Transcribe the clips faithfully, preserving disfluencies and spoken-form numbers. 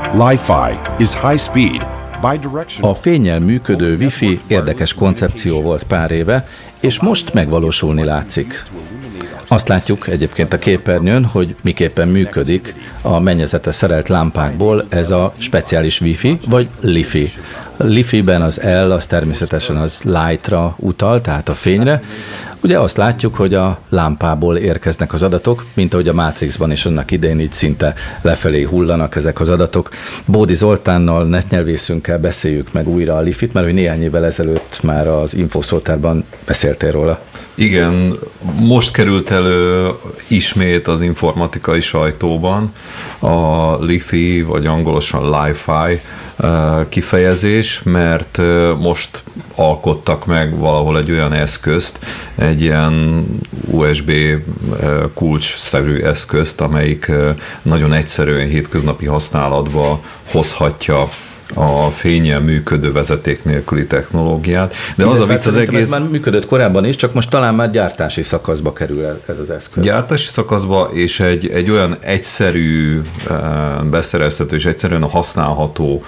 Li-Fi is high speed, bidirectional. A fénnyel működő Wi-Fi érdekes koncepció volt pár éve, és most megvalósulni látszik. Azt látjuk egyébként a képernyőn, hogy miképpen működik a mennyezete szerelt lámpákból ez a speciális Wi-Fi, vagy Li-Fi. Li-Fi-ben az L az természetesen az light-ra utal, tehát a fényre. Ugye azt látjuk, hogy a lámpából érkeznek az adatok, mint ahogy a Matrixban is annak idején így szinte lefelé hullanak ezek az adatok. Bódi Zoltánnal, netnyelvészünkkel beszéljük meg újra a Li-Fit, mert hogy néhány évvel ezelőtt már az Infoszótárban beszéltél róla. Igen, most került elő ismét az informatikai sajtóban a Li-Fi, vagy angolosan Li-Fi kifejezés, mert most alkottak meg valahol egy olyan eszközt, egy ilyen u es bé kulcsszerű eszközt, amelyik nagyon egyszerűen hétköznapi használatba hozhatja a fénnyel működő vezeték nélküli technológiát. De igen, az a vicc az egész... Ez már működött korábban is, csak most talán már gyártási szakaszba kerül ez az eszköz. Gyártási szakaszba, és egy, egy olyan egyszerű, beszerezhető és egyszerűen használható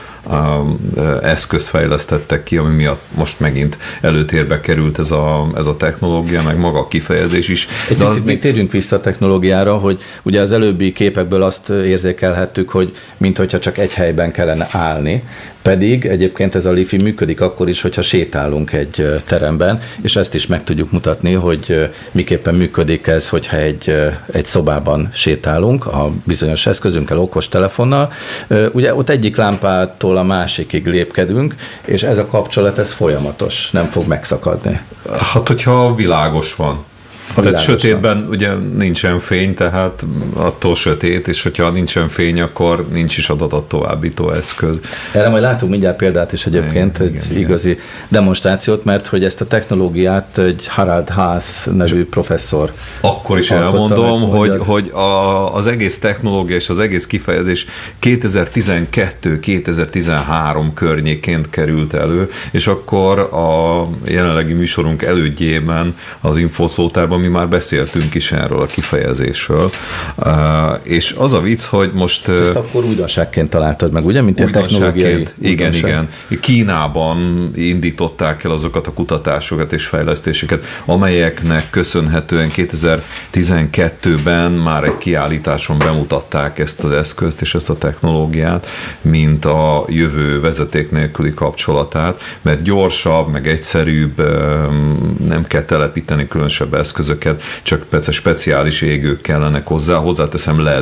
eszközt fejlesztettek ki, ami miatt most megint előtérbe került ez a, ez a technológia, meg maga a kifejezés is. Egy De picit még térjünk vissza a technológiára, hogy ugye az előbbi képekből azt érzékelhettük, hogy minthogyha csak egy helyben kellene állni, pedig egyébként ez a Li-Fi működik akkor is, hogyha sétálunk egy teremben, és ezt is meg tudjuk mutatni, hogy miképpen működik ez, hogyha egy, egy szobában sétálunk a bizonyos eszközünkkel, okos telefonnal. Ugye ott egyik lámpától a másikig lépkedünk, és ez a kapcsolat, ez folyamatos, nem fog megszakadni. Hát, hogyha világos van. Tehát sötétben ugye nincsen fény, tehát attól sötét, és hogyha nincsen fény, akkor nincs is adatot továbbító eszköz. Erre majd látunk mindjárt példát is egyébként, igen, egy igen, igazi igen. demonstrációt, mert hogy ezt a technológiát egy Harald Haas nevű professzor Akkor is elmondom, meg, hogy, hogy a, az egész technológia és az egész kifejezés kétezer-tizenkettő kétezer-tizenhárom környéként került elő, és akkor a jelenlegi műsorunk elődjében az Infoszótárban mi már beszéltünk is erről a kifejezésről. Uh, és az a vicc, hogy most... Ezt akkor újdonságként találtad meg, ugye? Mint technológiai Igen, igen. Kínában indították el azokat a kutatásokat és fejlesztéseket, amelyeknek köszönhetően kétezer-tizenkettőben már egy kiállításon bemutatták ezt az eszközt és ezt a technológiát, mint a jövő vezeték nélküli kapcsolatát, mert gyorsabb, meg egyszerűbb, nem kell telepíteni különösebb eszköz, csak persze speciális égők kellenek hozzá, hozzáteszem el é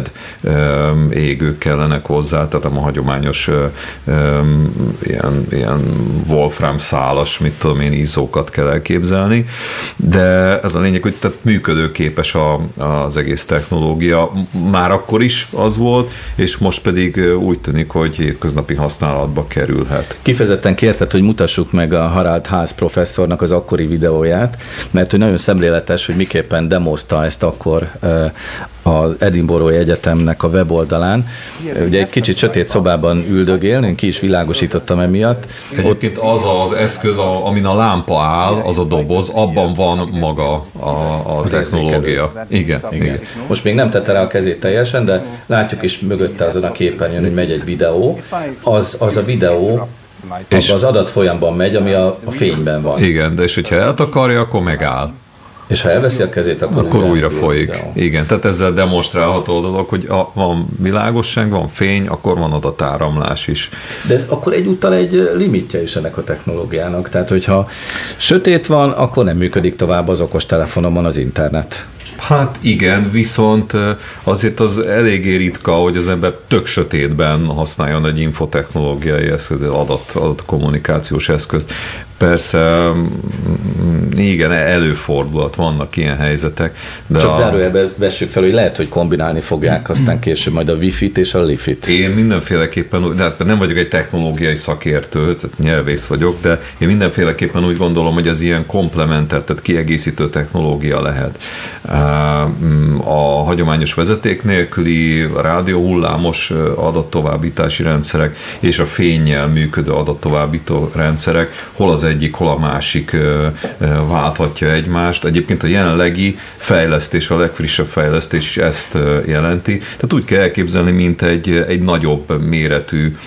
dé égők kellenek hozzá, tehát nem a hagyományos ilyen, ilyen Wolfram szálas, mit tudom én, izzókat kell elképzelni, de ez a lényeg, hogy tehát működőképes a, az egész technológia. Már akkor is az volt, és most pedig úgy tűnik, hogy hétköznapi használatba kerülhet. Kifejezetten kérted, hogy mutassuk meg a Harald Haas professzornak az akkori videóját, mert hogy nagyon szemléletes, hogy miképpen demozta ezt akkor az Edinburghi Egyetemnek a weboldalán. Ugye egy kicsit sötét szobában üldögél, én ki is világosítottam emiatt. Egyébként az az eszköz, amin a lámpa áll, az a doboz, abban van maga a, a technológia. Igen, igen. igen. Most még nem tette rá a kezét teljesen, de látjuk is mögötte azon a képernyőn, hogy megy egy videó. Az, az a videó és az adatfolyamban megy, ami a, a fényben van. Igen, de és hogyha eltakarja, akkor megáll. És ha elveszi a kezét, akkor, akkor újra, újra folyik. Videó. Igen, tehát ezzel demonstrálható a dolog, hogy a, van világosság, van fény, akkor van adatáramlás is. De ez akkor egyúttal egy limitje is ennek a technológiának. Tehát, hogyha sötét van, akkor nem működik tovább az okostelefonomon az internet. Hát igen, viszont azért az eléggé ritka, hogy az ember tök sötétben használjon egy infotechnológiai eszköz, adat, adatkommunikációs eszközt. Persze, igen, előfordulhat, vannak ilyen helyzetek. De Csak a... zárójelben vessük fel, hogy lehet, hogy kombinálni fogják aztán később majd a Wi-Fit és a Li-Fit. Én mindenféleképpen, de hát nem vagyok egy technológiai szakértő, tehát nyelvész vagyok, de én mindenféleképpen úgy gondolom, hogy ez ilyen komplementer, tehát kiegészítő technológia lehet. A hagyományos vezeték nélküli rádióhullámos adattovábbítási rendszerek és a fénnyel működő adattovábbító rendszerek, hol az egyik, hol a másik válthatja egymást. Egyébként a jelenlegi fejlesztés, a legfrissebb fejlesztés is ezt jelenti. Tehát úgy kell elképzelni, mint egy, egy nagyobb méretű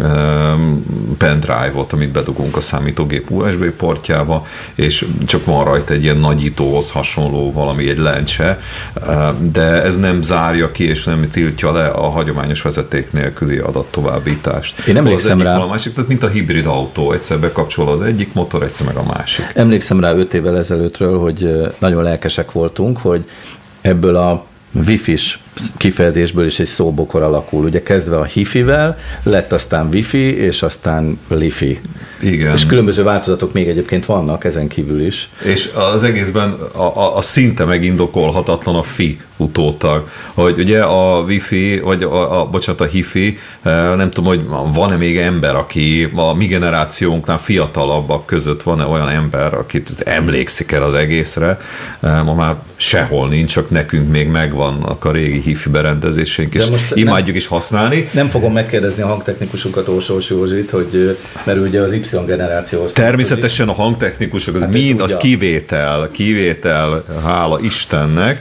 pendrive-ot, amit bedugunk a számítógép u es bé portjába, és csak van rajta egy ilyen nagyítóhoz hasonló valami, egy lencse, de ez nem zárja ki, és nem tiltja le a hagyományos vezeték nélküli adattovábbítást. Én emlékszem rá. A másik, tehát mint a hibrid autó, egyszer bekapcsol az egyik motor, egyszer meg a másik. Emlékszem rá öt évvel ezelőttről, hogy nagyon lelkesek voltunk, hogy ebből a Wi-Fi-s kifejezésből is egy szóbokor alakul. Ugye kezdve a hifivel, lett aztán Wi-Fi, és aztán Li-Fi. Igen. És különböző változatok még egyébként vannak ezen kívül is. És az egészben a, a, a szinte megindokolhatatlan a fi utótag, hogy ugye a Wi-Fi, vagy a, a, bocsánat, a Hi-Fi, nem tudom, hogy van-e még ember, aki a mi generációnknál fiatalabbak között van-e olyan ember, akit emlékszik el az egészre. Ma már sehol nincs, csak nekünk még megvannak a régi Hi-Fi berendezéseink, és imádjuk is használni. Nem fogom megkérdezni a hangtechnikusunkat, Orsós Józsit, hogy mert ugye az Y generációhoz. Természetesen a hangtechnikusok, az hát mind az kivétel, kivétel, hála Istennek.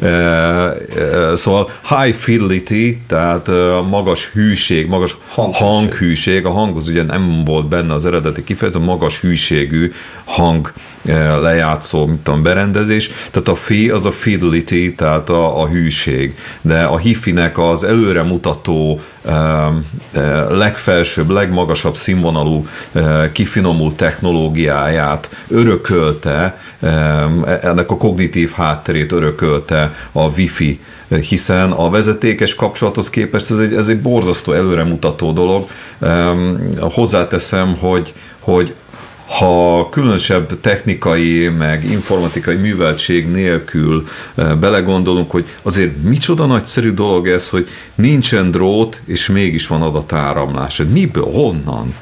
Szóval high fidelity, tehát magas hűség, magas hanghűség. hanghűség. A hang az ugye nem volt benne az eredeti kifejezés, a magas hűségű hang lejátszó, mint a berendezés. Tehát a fi az a fidelity, tehát a, a hűség. De a Hi-Fi-nek az előremutató, legfelsőbb, legmagasabb színvonalú, kifinomult technológiáját örökölte, ennek a kognitív hátterét örökölte a Wi-Fi, hiszen a vezetékes kapcsolathoz képest ez egy, ez egy borzasztó előremutató dolog. Hozzáteszem, hogy, hogy ha különösebb technikai, meg informatikai műveltség nélkül belegondolunk, hogy azért micsoda nagyszerű dolog ez, hogy nincsen drót, és mégis van adatáramlás. Miből, honnan?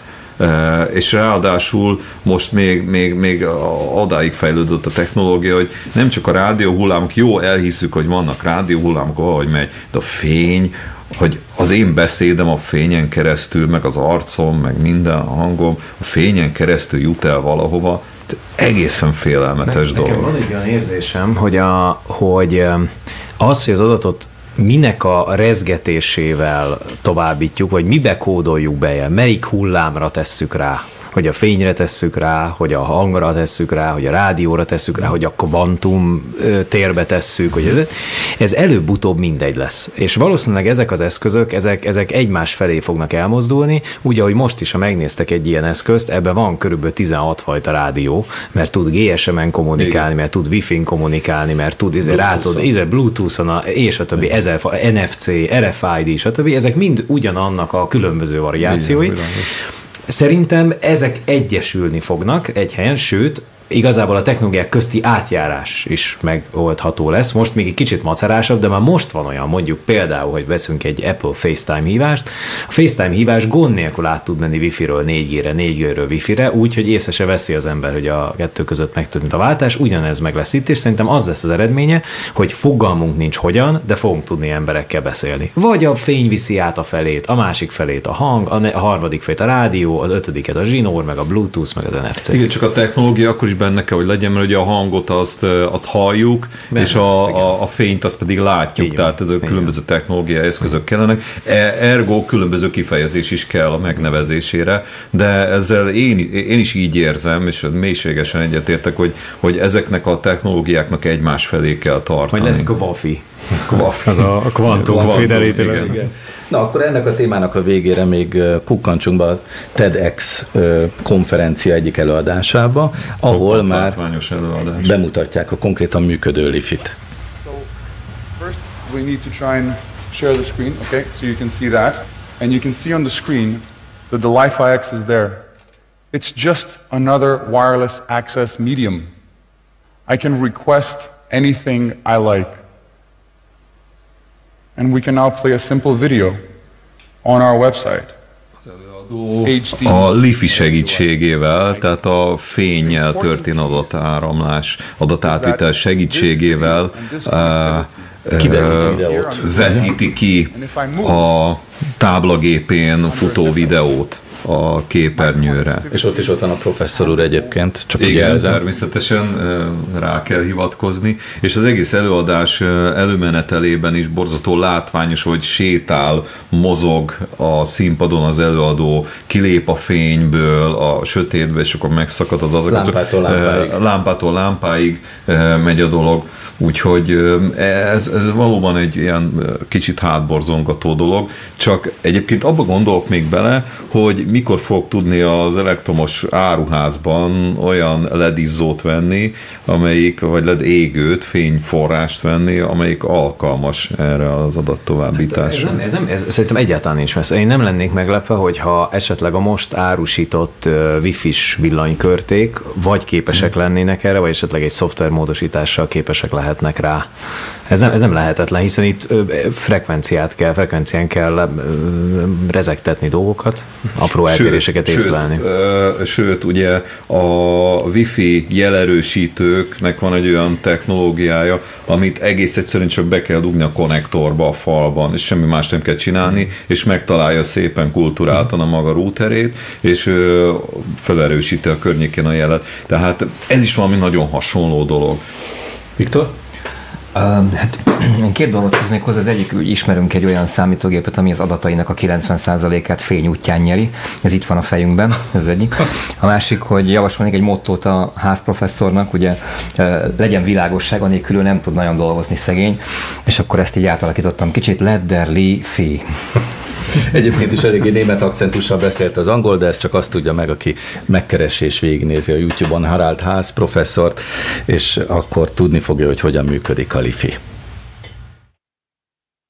És ráadásul most még, még, még adáig fejlődött a technológia, hogy nem csak a rádióhullámok, jó, elhiszük, hogy vannak rádióhullámok, ahogy megy, de a fény, hogy az én beszédem a fényen keresztül, meg az arcom, meg minden a hangom, a fényen keresztül jut el valahova, egészen félelmetes ne, dolog. Nekem van egy olyan érzésem, hogy, a, hogy az, hogy az adatot minek a rezgetésével továbbítjuk, vagy mibe kódoljuk be, melyik hullámra tesszük rá, hogy a fényre tesszük rá, hogy a hangra tesszük rá, hogy a rádióra tesszük rá, hogy a kvantum térbe tesszük, hogy ez, ez előbb-utóbb mindegy lesz. És valószínűleg ezek az eszközök, ezek, ezek egymás felé fognak elmozdulni, úgy, ahogy most is, ha megnéztek egy ilyen eszközt, ebben van körülbelül tizenhat fajta rádió, mert tud gé es em-en kommunikálni, mert tud Wi-Fi-n kommunikálni, mert tud izé, rátod, izé, Bluetooth-on, és a többi, ezer, en ef cé, er ef i dé, és a többi, ezek mind ugyanannak a különböző variációi. Igen, szerintem ezek egyesülni fognak egy helyen, sőt, igazából a technológiák közti átjárás is megoldható lesz. Most még egy kicsit macerásabb, de már most van olyan, mondjuk például, hogy veszünk egy Apple FaceTime hívást. A FaceTime hívás gond nélkül át tud menni Wi-Fi-ről négy G-re, négy G-ről Wi-Fi-re, úgy, hogy észre se veszi az ember, hogy a kettő között megtörtént a váltás. Ugyanez meg lesz itt, és szerintem az lesz az eredménye, hogy fogalmunk nincs hogyan, de fogunk tudni emberekkel beszélni. Vagy a fény viszi át a felét, a másik felét a hang, a, ne- a harmadik felét a rádió, az ötödiket a zsinór, meg a Bluetooth, meg az en ef cé. Igen, csak a technológia akkor is benne kell, hogy legyen, mert ugye a hangot azt, azt halljuk, benne, és a, a, a fényt azt pedig látjuk, így tehát ezek különböző technológiai eszközök kellenek. Ergo különböző kifejezés is kell a megnevezésére, de ezzel én, én is így érzem, és mélységesen egyetértek, hogy, hogy ezeknek a technológiáknak egymás felé kell tartani. Majd lesz Kvafi. Kvafi. Az a Quantum Fidelity. Na, akkor ennek a témának a végére még kukkantsunk be a TEDx konferencia egyik előadásába, ahol már előadás. bemutatják a konkrétan működő Li-Fit. So first we need to try and share the screen, okay? So you can see that, and you can see on the screen that the Li-Fi X is there. It's just another wireless access medium. I can request anything I like. And we can now play a simple video on our website. A Li-Fi segítségével, tehát a fénnyel történő adatáramlás, adatátvitel segítségével vetíti ki a táblagépén futó videót. a képernyőre. És ott is ott van a professzor úr egyébként, csak igen, ugye jelzem. Természetesen rá kell hivatkozni, és az egész előadás előmenetelében is borzasztó látványos, hogy sétál, mozog a színpadon az előadó, kilép a fényből, a sötétbe, és akkor megszakad az adat. Lámpától lámpáig. Lámpától lámpáig megy a dolog. Úgyhogy ez, ez valóban egy ilyen kicsit hátborzongató dolog, csak egyébként abba gondolok még bele, hogy mikor fog tudni az elektromos áruházban olyan ledizzót venni, amelyik, vagy led égőt, fényforrást venni, amelyik alkalmas erre az adattovábbításra. Ez, nem, ez, nem, ez szerintem egyáltalán nincs messze. Én nem lennék meglepve, hogyha esetleg a most árusított uh, wifi-s villanykörték vagy képesek hmm. lennének erre, vagy esetleg egy szoftvermódosítással képesek lehetnek rá. Ez nem, ez nem lehetetlen, hiszen itt ö, frekvenciát kell, frekvencián kell ö, rezegtetni dolgokat, apró eltéréseket észlelni. Sőt, ö, sőt, ugye a wifi jelerősítőknek van egy olyan technológiája, amit egész egyszerűen csak be kell dugni a konnektorba a falban, és semmi más nem kell csinálni, mm. és megtalálja szépen kulturáltan a maga routerét, és ö, felerősíti a környékén a jelet. Tehát ez is valami nagyon hasonló dolog. Viktor? Uh, hát én két dolgot hoznék hozzá. Az egyik, hogy ismerünk egy olyan számítógépet, ami az adatainak a kilencven százalékát fény útján nyeri. Ez itt van a fejünkben, ez az egyik. A másik, hogy javasolnék egy mottót a házprofesszornak, ugye legyen világosság, anélkül nem tud nagyon dolgozni szegény, és akkor ezt így átalakítottam kicsit, let there lie fi. Egyébként is eléggé német akcentussal beszélt az angol, de ezt csak azt tudja meg, aki megkeresi és végignézi a YouTube-on Harald Haas professzort, és akkor tudni fogja, hogy hogyan működik a Li-Fi.